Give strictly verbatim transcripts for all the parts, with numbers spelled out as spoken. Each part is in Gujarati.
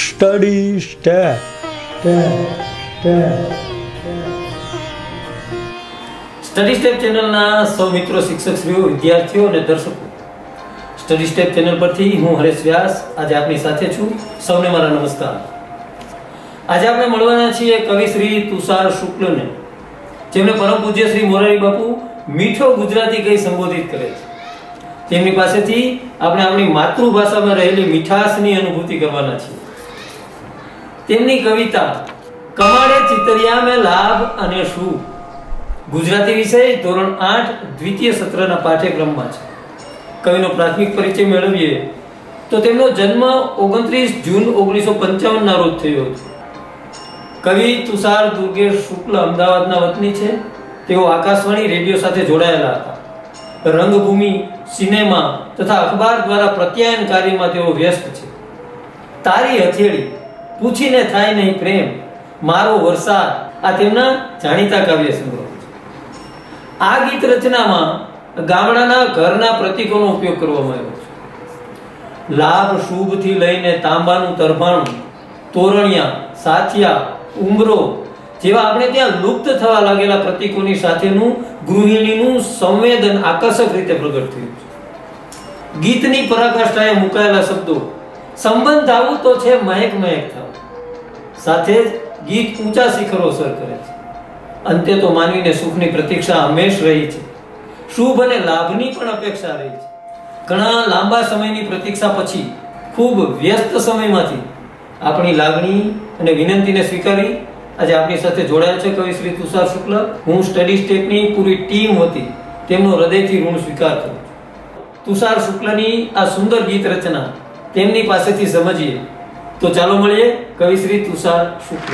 સ્ટડી સ્ટેપ સ્ટડી સ્ટેપ ચેનલના સૌ મિત્રો, શિક્ષકશ્રીઓ, વિદ્યાર્થીઓ અને દર્શકો, સ્ટડી સ્ટેપ ચેનલ પરથી હું હરેશ વ્યાસ આજે આપની સાથે છું. સૌને મારા નમસ્કાર. આજે આપણે મળવાના છીએ કવિ શ્રી તુષાર શુક્લને, જેમને પરમ પૂજ્ય શ્રી મોરારી બાપુ મીઠો ગુજરાતી કહી સંબોધિત કરે છે. તેમની પાસેથી આપણે આપણી માતૃભાષામાં રહેલી મીઠાશની અનુભૂતિ કરવાના છીએ. તેમની કવિતા કમાડે ચિતરિયા મેં લાભ અને શું ગુજરાતી વિષય ધોરણ આઠ દ્વિતીય સત્રના પાઠ્યક્રમમાં છે. કવિનો પ્રાથમિક પરિચય મેળવીએ તો તેમનો જન્મ ઓગણત્રીસ જૂન ઓગણીસો પંચાવન ના રોજ થયો હતો. કવિ તુષાર દુર્ગેશ શુક્લ અમદાવાદના વતની છે. તેઓ આકાશવાણી રેડિયો સાથે જોડાયેલા હતા. રંગભૂમિ, સિનેમા તથા અખબાર દ્વારા પ્રત્યાયન કાર્યમાં તેઓ વ્યસ્ત છે. તારી હથેળી, પૂછીને થાય નહીં પ્રેમ, મારો વરસાદ આ તેમના જાણીતા કાવ્ય સંગ્રહ છે. આ ગીત રચનામાં ગામડાના ઘરના પ્રતીકોનો ઉપયોગ કરવામાં આવ્યો છે. લાભ શુભથી લઈને તાંબાનું તરભાણું, તોરણિયા, સાથિયા, ઉમરો જેવા આપણે ત્યાં લુપ્ત થવા લાગેલા પ્રતીકોની સાથેનું ગૃહિણીનું સંવેદન આકર્ષક રીતે પ્રગટ થયું છે. ગીતની પરાકાષ્ઠાએ મુકાયેલા શબ્દો સંબંધ આવું તો છે મહેક મહેક થાવ સાથે જ ગીત ઊંચા શિખરો સર કરે છે. અંતે તો માનવીને સુખની પ્રતીક્ષા હંમેશ રહી છે. શુભ અને લાભની પણ અપેક્ષા રહી છે. ઘણા લાંબા સમયની પ્રતીક્ષા પછી ખૂબ વ્યસ્ત સમયમાંથી આપણી લાગણી અને વિનંતીને સ્વીકારી આજે આપણી સાથે જોડાયા છે કવિ શ્રી તુષાર શુક્લ. હું સ્ટડી સ્ટેપની પૂરી ટીમ વતી તેમનો હૃદયથી ઋણ સ્વીકાર કરું છું. તુષાર શુક્લની આ સુંદર ગીત રચના તેમની પાસેથી સમજીએ. તો ચાલો મળીએ કવિ શ્રી તુષાર શુક્લ.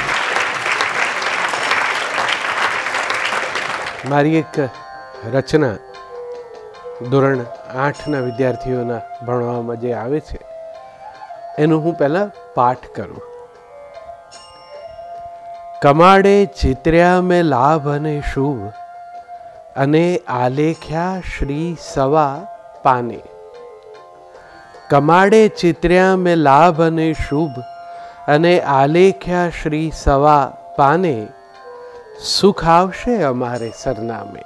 મારી એક રચના ધોરણ આઠના વિદ્યાર્થીઓના ભણવામાં જે આવે છે એનું હું પહેલાં પાઠ કરું. કમાડે ચિત્ર્યા મેં લાભ અને શુભ, અને આલેખ્યા શ્રી સવા પાને. કમાડે ચિત્ર્યા મેં લાભ અને શુભ, અને આલેખ્યા શ્રી સવા પાને. સુખ આવશે અમારે સરનામે.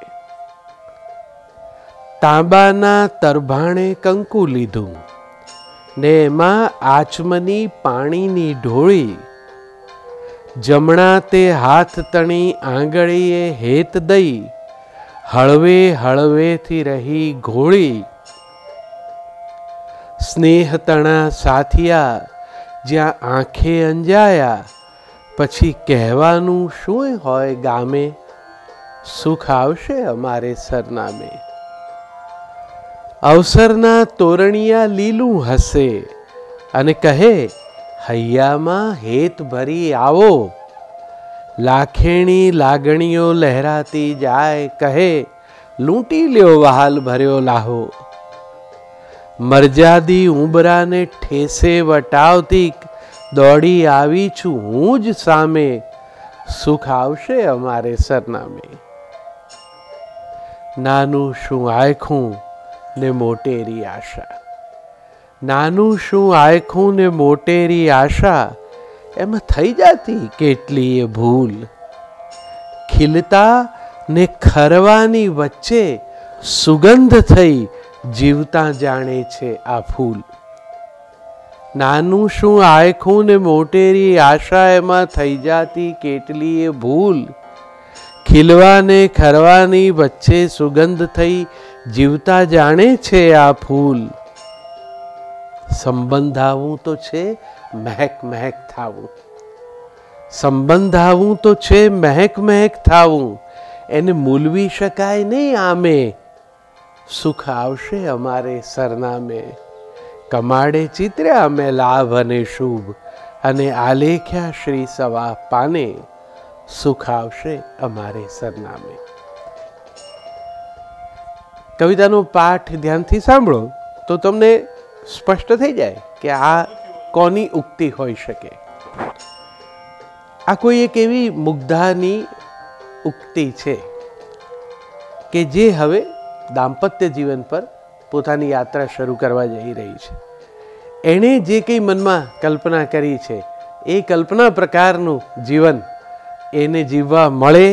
તાંબાના તરભાણે કંકુ લીધું, ને એમાં આચમની પાણીની ઢોળી. જમણા તે હાથ તણી આંગળીએ હેત દઈ, હળવે હળવેથી રહી ઘોળી. સ્નેહ તણા સાથિયા જ્યાં આંખે અંજાયા, પછી કહેવાનું શું હોય ગામે. સુખ આવશે અમારે સરનામે. અવસરના તોરણિયા લીલું હસે, અને કહે હૈયામાં હેત ભરી આવો. લાખેણી લાગણીઓ લહેરાતી જાય, કહે લૂંટી લ્યો વહાલ ભર્યો લાહો. મરજાદી ઉંબરાને ઠેસે વટાવતી, દોડી આવી છું હું જ સામે. સુખ આવશે અમારે સરનામે. નાનું શું આયખું ને મોટેરી આશા, નાનું શું આયખું ને મોટેરી આશા, એમાં થઈ જતી કેટલીય ભૂલ. ખીલતા ને ખરવાની વચ્ચે સુગંધ થઈ, જીવતા જાણે છે આ ફૂલ. નાનું શું આયખું ને મોટેરી આશા, એમાં થઈ જાતી કેટલીય ભૂલ. ખીલવા ને ખરવાની વચ્ચે સુગંધ થઈ, જીવતા જાણે છે આ ફૂલ. સંબંધાવું તો છે મહેક મહેક થાવું, સંબંધાવું તો છે મહેક મહેક થાવું. એને મૂલવી શકાય નહીં આમે. સુખ આવશે અમારે સરનામે. કમાડે ચિત્ર્યા મેં લાભ અને શુભ, અને આલેખ્યા શ્રી સવા પાને. સુખ આવશે અમારે સરનામે. કવિતાનો પાઠ ધ્યાનથી સાંભળો તો તમને સ્પષ્ટ થઈ જાય કે આ કોની ઉક્તિ હોઈ શકે. આ કોઈ એક એવી મુગ્ધાની ઉક્તિ છે કે જે હવે દાંપત્ય જીવન પર પોતાની યાત્રા શરૂ કરવા જઈ રહી છે. એણે જે કંઈ મનમાં કલ્પના કરી છે એ કલ્પના પ્રકારનું જીવન એને જીવવા મળે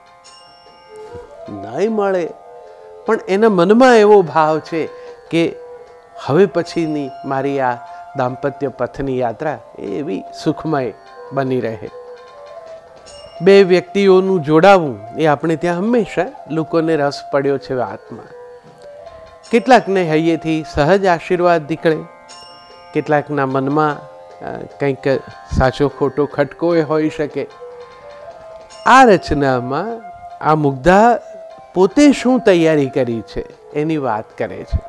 નહીં મળે, પણ એના મનમાં એવો ભાવ છે કે હવે પછીની મારી આ દાંપત્ય પથની યાત્રા એવી સુખમય બની રહે. બે વ્યક્તિઓનું જોડાવું એ આપણે ત્યાં હંમેશા લોકોને રસ પડ્યો છે વાતમાં. કેટલાકને હૈયેથી સહજ આશીર્વાદ નીકળે, કેટલાકના મનમાં કંઈક સાચો ખોટો ખટકો એ હોઈ શકે. આ રચનામાં આ મુગ્ધા પોતે શું તૈયારી કરી છે એની વાત કરે છે.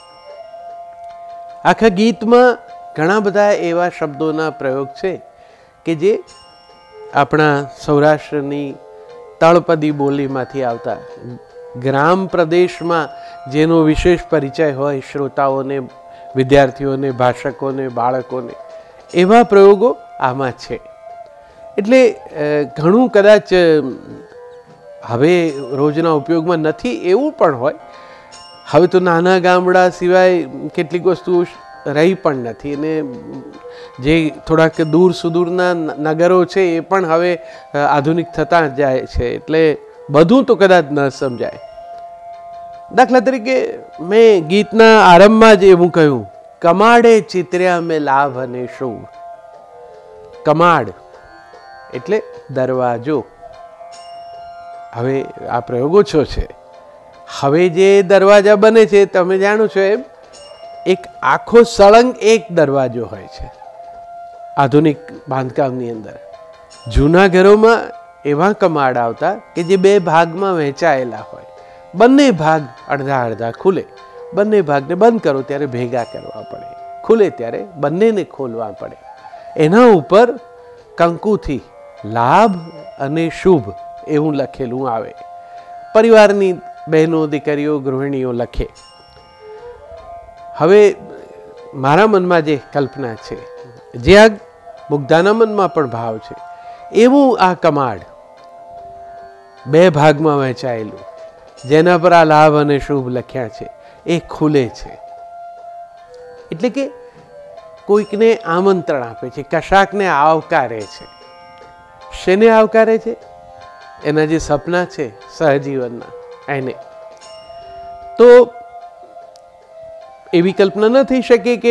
આખા ગીતમાં ઘણા બધા એવા શબ્દોના પ્રયોગ છે કે જે આપણા સૌરાષ્ટ્રની તળપદી બોલીમાંથી આવતા, ગ્રામ પ્રદેશમાં જેનો વિશેષ પરિચય હોય શ્રોતાઓને, વિદ્યાર્થીઓને, ભાષકોને, બાળકોને, એવા પ્રયોગો આમાં છે. એટલે ઘણું કદાચ હવે રોજના ઉપયોગમાં નથી એવું પણ હોય. હવે તો નાના ગામડા સિવાય કેટલીક વસ્તુઓ રહી પણ નથી, અને જે થોડાક દૂર સુદૂરના નગરો છે એ પણ હવે આધુનિક થતા જાય છે, એટલે બધું તો કદાચ ન સમજાય. દાખલા તરીકે મેં ગીતના આરંભમાં જ એવું કહ્યું, કમાડે ચિત્ર્યા મેં લાભ અને શુભ. કમાડ એટલે દરવાજો. હવે આ પ્રયોગો છો છે. હવે જે દરવાજા બને છે તમે જાણો છો એમ એક આખો સળંગ એક દરવાજો હોય છે આધુનિક બાંધકામની અંદર. જૂના ઘરોમાં એવા કમાડ આવતા કે જે બે ભાગમાં વહેંચાયેલા હોય, બંને ભાગ અડધા અડધા ખુલે, બંને ભાગને બંધ કરો ત્યારે ભેગા કરવા પડે, ખુલે ત્યારે બંનેને ખોલવા પડે. એના ઉપર કંકુથી લાભ અને શુભ એવું લખેલું આવે. પરિવારની બહેનો, દીકરીઓ, ગૃહિણીઓ લખે. હવે મારા મનમાં જે કલ્પના છે, જે આ મુગ્ધાના મનમાં પણ ભાવ છે, એવું આ કમાડ બે ભાગમાં વહેંચાયેલું જેના પર આ લાભ અને શુભ લખ્યા છે એ ખુલે છે. એટલે કે કોઈકને આમંત્રણ આપે છે, કશાકને આવકારે છે. શેને આવકારે છે? એના જે સપના છે સહજીવનના એને. તો એવી કલ્પના ન થઈ શકે કે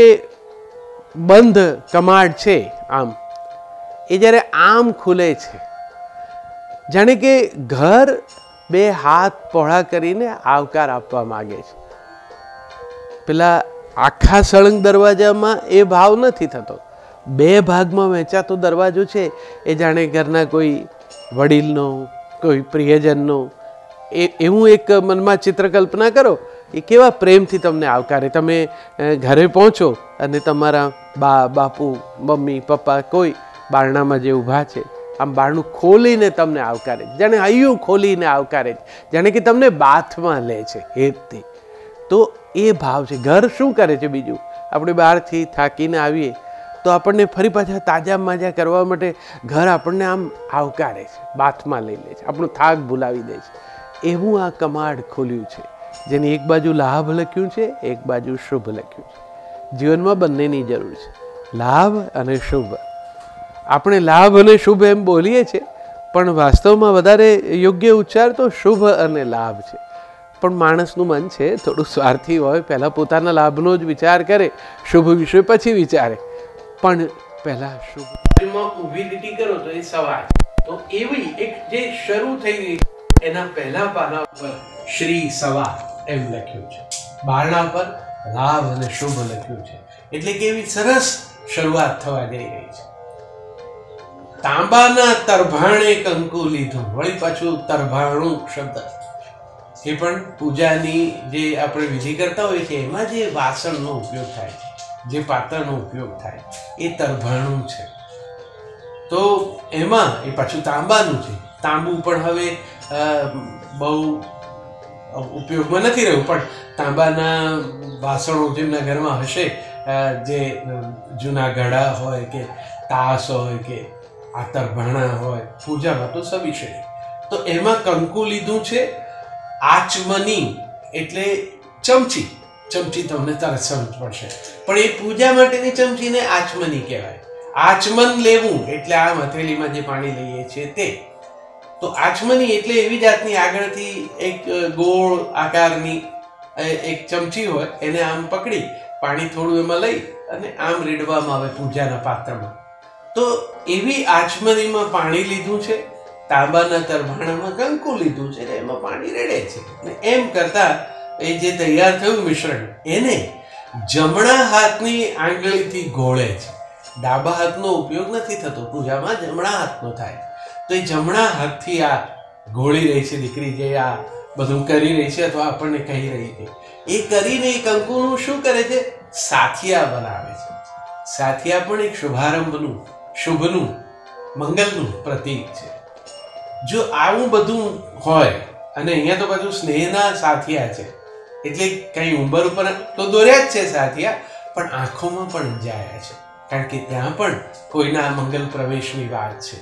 બંધ કમાડ છે આમ, એ જ્યારે આમ ખુલે છે જાણે કે ઘર બે હાથ પહોળા કરીને આવકાર આપવા માંગે છે. પેલા આખા સળંગ દરવાજામાં એ ભાવ નથી થતો. બે ભાગમાં વહેંચાતો દરવાજો છે એ જાણે ઘરના કોઈ વડીલનો, કોઈ પ્રિયજનનો, એ એવું એક મનમાં ચિત્ર કલ્પના કરો. એ કેવા પ્રેમથી તમને આવકારે. તમે ઘરે પહોંચો અને તમારા બા, બાપુ, મમ્મી, પપ્પા કોઈ બારણામાં જે ઊભા છે આમ બારણું ખોલીને તમને આવકારે, જાણે હૈયું ખોલીને આવકારે, જાણે કે તમને બાથમાં લે છે હેતથી. તો એ ભાવ છે. ઘર શું કરે છે બીજું? આપણે બહારથી થાકીને આવીએ તો આપણને ફરી પાછા તાજા માજા કરવા માટે ઘર આપણને આમ આવકારે છે, બાથમાં લઈ લે છે, આપણો થાક ભૂલાવી દે છે. એવું આ કમાડ ખોલ્યું છે, જેની એક બાજુ લાભ લખ્યું છે, એક બાજુ શુભ લખ્યું છે. જીવનમાં બંનેની જરૂર છે, લાભ અને શુભ. આપણે લાભ અને શુભ એમ બોલીએ છીએ, પણ વાસ્તવમાં વધારે યોગ્ય ઉચ્ચાર તો શુભ અને લાભ છે. પણ માણસનું મન છે થોડું સ્વાર્થી હોય, પહેલાં પોતાના લાભનો જ વિચાર કરે, શુભ વિશે પછી વિચારે. પણ પહેલાં શુભ ઊભી લીટી કરો તો એ સવાર. તો એવી એક જે શરૂ થઈ ગઈ એના પહેલા પાના ઉપર શ્રી સવાર એમ લખ્યું છે, બારણા પર લાભ અને શુભ લખ્યું છે. એટલે કે એવી સરસ શરૂઆત થવા જઈ રહી છે. તાંબાના તરભાણે કંકુ લીધું. વળી પાછું તરભાણું શબ્દ, એ પણ પૂજાની જે આપણે વિધિ કરતા હોઈએ છીએ એમાં જે વાસણનો ઉપયોગ થાય છે, જે પાત્રનો ઉપયોગ થાય એ તરભાણું છે. તો એમાં એ પાછું તાંબાનું છે. તાંબુ પણ હવે બહુ ઉપયોગમાં નથી રહ્યું, પણ તાંબાના વાસણો જેમના ઘરમાં હશે, જે જૂના ઘડા હોય કે તાસ હોય કે આતરભાણા હોય, પૂજામાં તો સવિશેષ. તો એમાં કંકુ લીધું છે. આચમની એટલે ચમચી, ચમચી તમને તરત સમજ પડશે. પણ એ પૂજા માટેની ચમચીને આચમની કહેવાય. આચમન લેવું એટલે આ હથેળીમાં જે પાણી લઈએ છીએ તે. તો આચમની એટલે એવી જાતની આગળથી એક ગોળ આકારની એક ચમચી હોય, એને આમ પકડી પાણી થોડું એમાં લઈ અને આમ રેડવામાં આવે પૂજાના પાત્રમાં. તો એવી આચમનીમાં પાણી લીધું છે, તાંબાના તરભાણામાં કંકુ લીધું છે, એમાં પાણી રેડે છે. એમ કરતા એ જે તૈયાર થયું મિશ્રણ એને જમણા હાથની આંગળીથી ઘોળે છે. ડાબા હાથનો ઉપયોગ નથી થતો, પૂજામાં જમણા હાથનો થાય. તો એ જમણા હાથથી આ ઘોળી રહી છે દીકરી, જે આ બધું કરી રહી છે અથવા આપણને કહી રહી છે. એ કરીને એ કંકુનું શું કરે છે? સાથિયા બનાવે છે. સાથિયા પણ એક શુભારંભનું, શુભનું, મંગલનું પ્રતીક છે. જો આવું બધું હોય, અને અહીંયા તો બધું સ્નેહના સાથિયા છે, એટલે કઈ ઉંબર ઉપર તો દોર્યા જ છે સાથિયા, પણ આંખોમાં પણ અંજાયા છે, કારણ કે ત્યાં પણ કોઈના મંગલ પ્રવેશની વાત છે.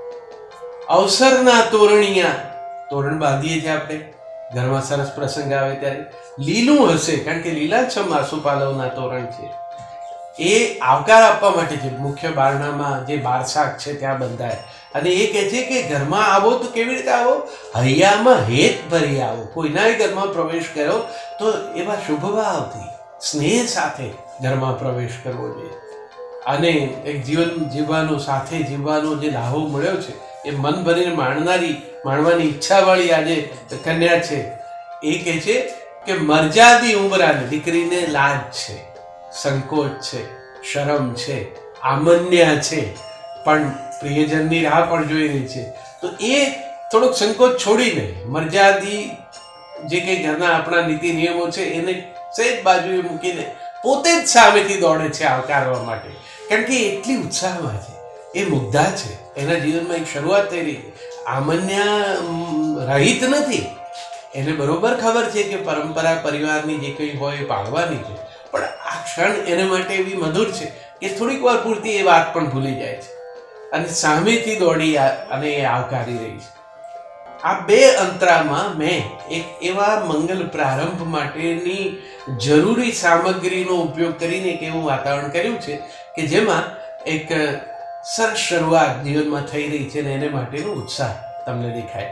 અવસરના તોરણિયા, તોરણ બાંધીએ છીએ આપણે ઘરમાં, સરસ પ્રસંગ આવે ત્યારે. લીલું હશે, કારણ કે લીલાછમ આસોપાલવના તોરણ છે. એ આવકાર આપવા માટે છે. મુખ્ય બારણામાં જે બારશાક છે ત્યાં બંધાય, અને એ કહે છે કે ઘરમાં આવો તો કેવી રીતે આવો? હૈયામાં હેત ભરી આવો. કોઈના ઘરમાં પ્રવેશ કર્યો તો એવા શુભ ભાવથી, સ્નેહ સાથે ઘરમાં પ્રવેશ કરવો જોઈએ. અને એક જીવન જીવવાનો, સાથે જીવવાનો જે લાહો મળ્યો છે, એ મન ભરીને માણનારી, માણવાની ઈચ્છાવાળી આજે કન્યા છે. એ કહે છે કે મર્યાદી ઉંબરાને, દીકરીને લાજ છે, સંકોચ છે, શરમ છે, આમન્ય છે, પણ પ્રિયજનની રાહ પણ જોઈ રહી છે. તો એ થોડોક સંકોચ છોડીને મર્યાદી જે કંઈ ઘરના આપણા નીતિ નિયમો છે એને સહેજ બાજુએ મૂકીને પોતે જ સામેથી દોડે છે આવકારવા માટે, કારણ કે એટલી ઉત્સાહમાં છે. એ મુગ્ધા છે, એના જીવનમાં એક શરૂઆત થઈ રહી છે. આમન્ય રહિત નથી, એને બરોબર ખબર છે કે પરંપરા પરિવારની જે કંઈ હોય એ પાળવાની છે, પણ આ ક્ષણ એને માટે એવી મધુર છે કે થોડીક વાર પૂરતી એ વાત પણ ભૂલી જાય છે અને સામેથી દોડી અને એ આવકારી રહી છે. આ બે અંતરામાં મેં એક એવા મંગલ પ્રારંભ માટેની જરૂરી સામગ્રીનો ઉપયોગ કરીને એક એવું વાતાવરણ કર્યું છે કે જેમાં એક સરસ શરૂઆત જીવનમાં થઈ રહી છે, ને એને માટેનો ઉત્સાહ તમને દેખાય.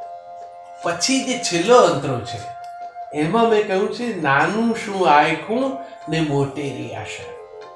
પછી જે છેલ્લો અંતરો છે એમાં મેં કહ્યું છે, નાનું શું આયખું ને મોટેરી આશા.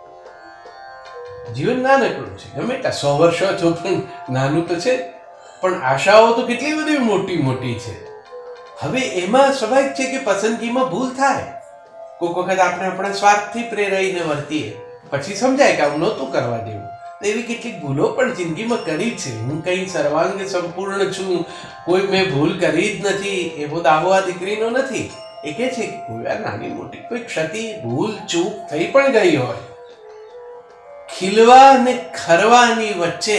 જીવન નાનકડું છે, ગમે ત્યાં સો વર્ષો છો પણ નાનું તો છે, પણ આશાઓ તો કેટલી બધી મોટી મોટી છે. હવે એમાં સ્વાભાવિક છે કે પસંદગીમાં ભૂલ થાય. કોઈક વખત આપણે આપણા સ્વાર્થથી પ્રેરાઈને વર્તીએ, પછી સમજાય કે આવું નહોતું કરવા દેવું. તો એવી કેટલીક ભૂલો પણ જિંદગીમાં કરી છે. હું કંઈ સર્વાંગ સંપૂર્ણ છું, કોઈ મેં ભૂલ કરી જ નથી, એવો દાવો આ દીકરીનો નથી. એ કહે છે કે કોઈ વાર નાની મોટી કોઈ ક્ષતિ, ભૂલ, ચૂક થઈ પણ ગઈ હોય, ખીલવા ને ખરવાની વચ્ચે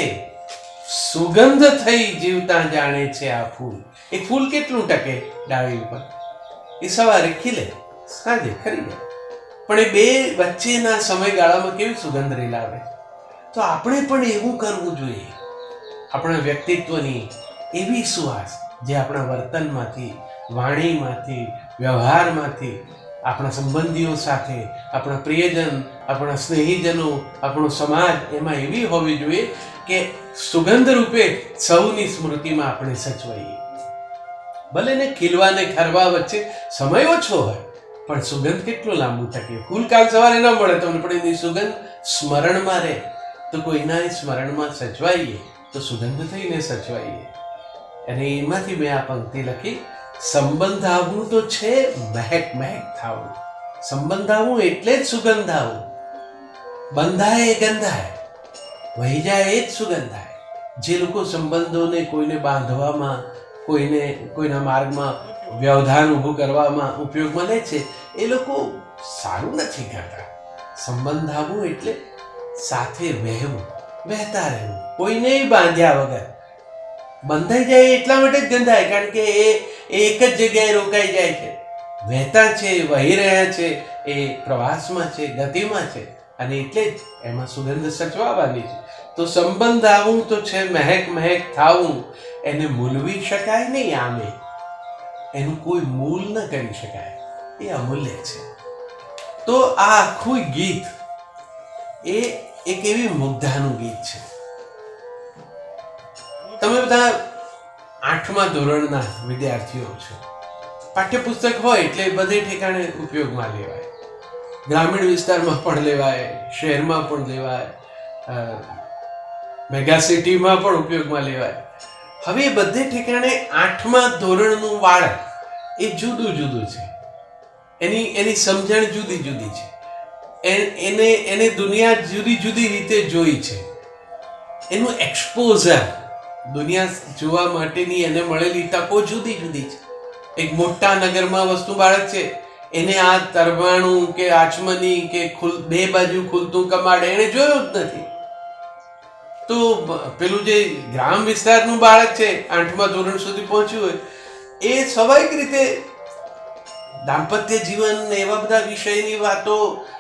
સુગંધ થઈ જીવતા જાણે છે આ ફૂલ. એ ફૂલ કેટલું ટકે ડાળી ઉપર? એ સવારે ખીલે, સાંજે ખરી જાય, પણ એ બે વચ્ચેના સમયગાળામાં કેવી સુગંધ રેલાવે. તો આપણે પણ એવું કરવું જોઈએ. આપણા વ્યક્તિત્વની એવી સુવાસ જે આપણા વર્તનમાંથી, વાણીમાંથી, વ્યવહારમાંથી, આપણા સંબંધીઓ સાથે, આપણા પ્રિયજન, આપણા સ્નેહીજનો, આપણો સમાજ, એમાં એવી હોવી જોઈએ કે સુગંધ રૂપે સૌની સ્મૃતિમાં આપણે સચવાઈએ. ભલે ને ખીલવાને ખરવા વચ્ચે સમય ઓછો હોય, પણ સુગંધ કેટલો લાંબુ ટકે. ફૂલ કાલ સવારે ન મળે તમને, પણ એની સુગંધ સ્મરણમાં રહે. તો કોઈના સ્મરણમાં સચવાઈએ તો સુગંધ થઈને સચવાઈએ. અને એમાંથી મેં આ પંક્તિ લખી, સંબંધ આવવું તો છે, મહેક મહેક થાવું. સંબંધ આવવું એટલે જ સુગંધ આવું. બંધાય એ ગંધાય, વહી જાય એ જ સુગંધાય. જે લોકો સંબંધોને કોઈને બાંધવામાં, કોઈને કોઈના માર્ગમાં વ્યવધાન ઊભું કરવામાં ઉપયોગમાં લે છે, એ લોકો સારું નથી કરતા. સંબંધ આવવું એટલે સાથે વહેવું, વહેતા રહેવું, કોઈને બાંધ્યા વગર. બંધાઈ જાય એટલા માટે જ ગંધાય, કારણ કે એ એક જ જગ્યાએ રોકાઈ જાય છે. વહેતા છે, વહી રહ્યા છે, એ પ્રવાસમાં છે, ગતિમાં છે, અને એટલે જ એમાં સુગંધ સચવાવાની છે. તો સંબંધ આવું તો છે, મહેક મહેક થાવું. એને મૂલવી શકાય નહીં આમે, એનું કોઈ મૂલ ન કરી શકાય. એ અમૂલ્ય છે. તો આ આખું ગીત એ એક એવી મુગ્ધાનું ગીત છે. તમે બધા આઠમા ધોરણના વિદ્યાર્થીઓ છો. પાઠ્યપુસ્તક હોય એટલે બધે ઠેકાણે ઉપયોગમાં લેવાય. ગ્રામીણ વિસ્તારમાં પણ લેવાય, શહેરમાં પણ લેવાય, મેગા સિટીમાં પણ ઉપયોગમાં લેવાય. હવે બધે ઠેકાણે આઠમા ધોરણનું બાળક એ જુદું જુદું છે. એની એની સમજણ જુદી જુદી છે. એને એને દુનિયા જુદી જુદી રીતે જોઈ છે. એનું એક્સપોઝર, દુનિયા જોવા માટેની એને મળેલી તકો જુદી જુદી છે. એક મોટા નગરમાં વસ્તુ બાળક છે, એને આ તરવાણું કે આચમની કે ખુલ બે બાજુ ખુલતું કમાડ એને જોયું જ નથી. તો પેલું જે ગ્રામ વિસ્તારનું બાળક છે, આઠમા ધોરણ સુધી પહોંચ્યું હોય, એ સ્વાભાવિક રીતે દાંપત્ય જીવન એવા બધા વિષયની વાતો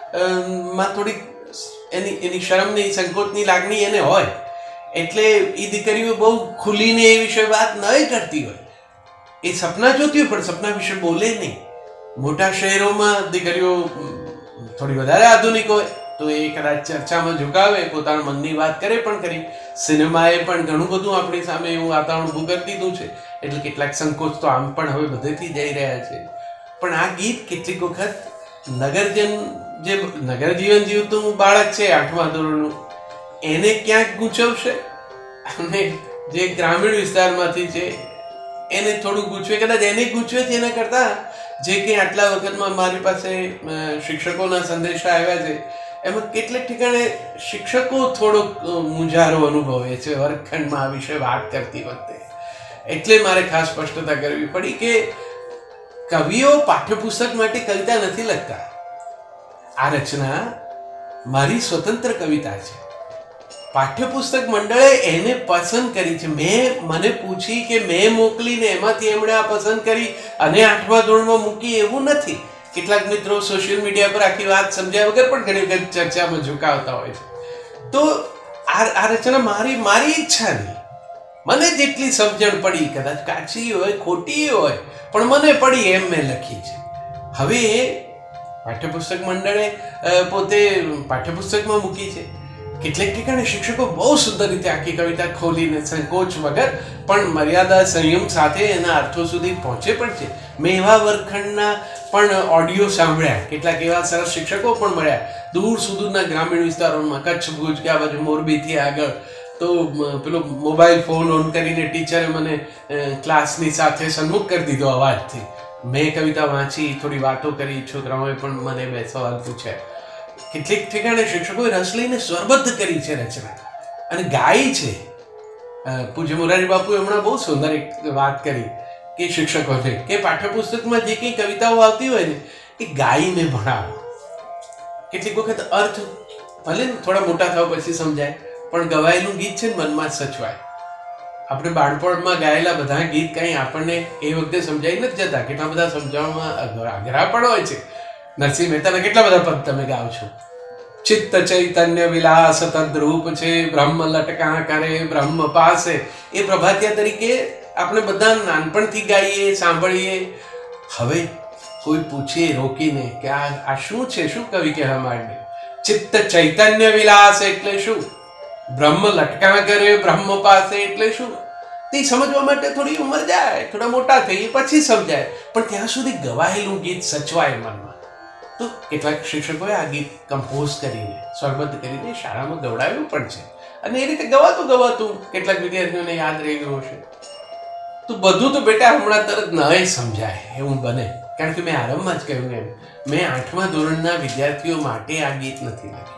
માં થોડીક એની એની શરમની સંકોચની લાગણી એને હોય. એટલે એ દીકરીઓ બહુ ખુલીને એ વિશે વાત નહીં કરતી હોય. એ સપના જોતી હોય પણ સપના વિશે બોલે નહીં. મોટા શહેરોમાં દીકરીઓ થોડી વધારે આધુનિક હોય તો એ કદાચ ચર્ચામાં ઝુકાવે, પોતાના મનની વાત કરે પણ કરી. સિનેમાએ પણ ઘણું બધું આપણી સામે એવું વાતાવરણ ઊભું કરી દીધું છે. એટલે કેટલાક સંકોચ તો આમ પણ હવે બધેથી જઈ રહ્યા છે. પણ આ ગીત કેટલીક વખત નગરજન જે નગર જીવન જીવતું બાળક છે આઠમા ધોરણનું, એને ક્યાંક ગૂંચવશે, અને જે ગ્રામીણ વિસ્તારમાંથી છે એને થોડું ગૂંચવે. કદાચ એને ગૂંચવે છે એના કરતા જે કંઈ આટલા વખતમાં મારી પાસે શિક્ષકોના સંદેશા આવ્યા છે એમાં કેટલેક ઠેકાણે શિક્ષકો થોડોક મૂંઝારો અનુભવે છે વર્ગખંડમાં આ વિશે વાત કરતી વખતે. એટલે મારે ખાસ સ્પષ્ટતા કરવી પડી કે કવિઓ પાઠ્યપુસ્તક માટે કવિતા નથી લખતા. આ રચના મારી સ્વતંત્ર કવિતા છે. પાઠ્યપુસ્તક મંડળે એને પસંદ કરી છે. મેં મને પૂછી કે મેં મોકલીને એમાંથી એમણે આ પસંદ કરી અને આઠમા ધોરણમાં મૂકી એવું નથી. કેટલાક મિત્રો સોશિયલ મીડિયા પર આખી વાત સમજ્યા વગર પણ ઘણી વખત ચર્ચામાં ઝુકાવતા હોય છે. તો આ આ રચના મારી મારી ઈચ્છા નહીં. મને જેટલી સમજણ પડી, કદાચ કાચી હોય, ખોટી હોય, પણ મને પડી એમ મેં લખી છે. હવે પાઠ્યપુસ્તક મંડળે પોતે પાઠ્યપુસ્તકમાં મૂકી છે. કેટલેક ઠેકાણે શિક્ષકો બહુ સુંદર રીતે આખી કવિતા ખોલીને સંકોચ વગર પણ મર્યાદા સંયમ સાથે એના અર્થો સુધી પહોંચે પણ છે. મેં એવા વર્ગખંડના પણ ઓડિયો સાંભળ્યા, કેટલાક એવા સરસ શિક્ષકો પણ મળ્યા દૂર સુદૂરના ગ્રામીણ વિસ્તારોમાં, કચ્છ, ભુજ કે આ બાજુ મોરબીથી આગળ. તો પેલો મોબાઈલ ફોન ઓન કરીને ટીચરે મને ક્લાસની સાથે સન્મુખ કરી દીધો અવાજથી. મેં કવિતા વાંચી, થોડી વાતો કરી, છોકરાઓએ પણ મને બે સવાલ પૂછ્યા. કેટલીક ઠેકાણે શિક્ષકોએ રસ લઈને સ્વરબદ્ધ કરી છે રચના અને ગાઈ છે. પૂજ્ય મોરારી બાપુએ હમણાં બહુ સુંદર એક વાત કરી કે શિક્ષકોને કે પાઠ્યપુસ્તકમાં જે કંઈ કવિતાઓ આવતી હોય ને એ ગાઈને ભણાવો. કેટલીક વખત અર્થ ભલે થોડા મોટા થવા પછી સમજાય, પણ ગવાયેલું ગીત છે ને મનમાં સચવાય. આપણે બાળપણમાં ગાયેલા બધા ગીત કંઈ આપણને એ વખતે સમજાઈ નથી જતા. કેટલા બધા સમજાવવામાં આગ્રહ પણ હોય છે. નરસિંહ મહેતાના કેટલા બધા પદ તમે ગાઓ છો. ચિત્ત ચૈતન્ય વિલાસ તદ્રૂપ છે, બ્રહ્મ લટકા કરે બ્રહ્મ પાસે. એ પ્રભાતિયા તરીકે આપણે બધા નાનપણથી ગાઈએ, સાંભળીએ. હવે કોઈ પૂછે રોકીને કે આ આ શું છે, શું કવિ કહેવા માંગે? ચિત્ત ચૈતન્ય વિલાસ એટલે શું? બ્રહ્મ લટકા કરે બ્રહ્મ પાસે એટલે શું? તે સમજવા માટે થોડી ઉંમર જાય, થોડા મોટા થઈ પછી સમજાય, પણ ત્યાં સુધી ગવાયેલું ગીત સચવાય મનમાં. તો કેટલાક શિક્ષકોએ આ ગીત કમ્પોઝ કરીને, સ્વરબદ્ધ કરીને શાળામાં ગવડાવ્યું પણ છે. અને એ રીતે ગવાતું ગવાતું કેટલાક વિદ્યાર્થીઓને યાદ રહી ગયું હશે. તો બધું તો બેટા હમણાં તરત ન સમજાય એવું બને. કારણ કે મેં આરંભમાં જ કહ્યું એમ, મેં આઠમા ધોરણના વિદ્યાર્થીઓ માટે આ ગીત નથી લખ્યું.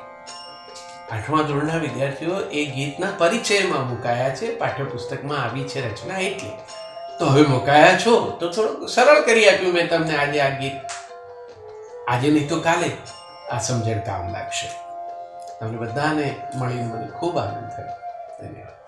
આઠમા ધોરણના વિદ્યાર્થીઓ એ ગીતના પરિચયમાં મુકાયા છે, પાઠ્યપુસ્તકમાં આવી છે રચના એટલે. તો હવે મુકાયા છો તો થોડુંક સરળ કરી આપ્યું મેં તમને આજે આ ગીત. આજે નહીં તો કાલે આ સમજણ કામ લાગશે. તમને બધાને મળીને મને ખૂબ આનંદ થયો. ધન્યવાદ.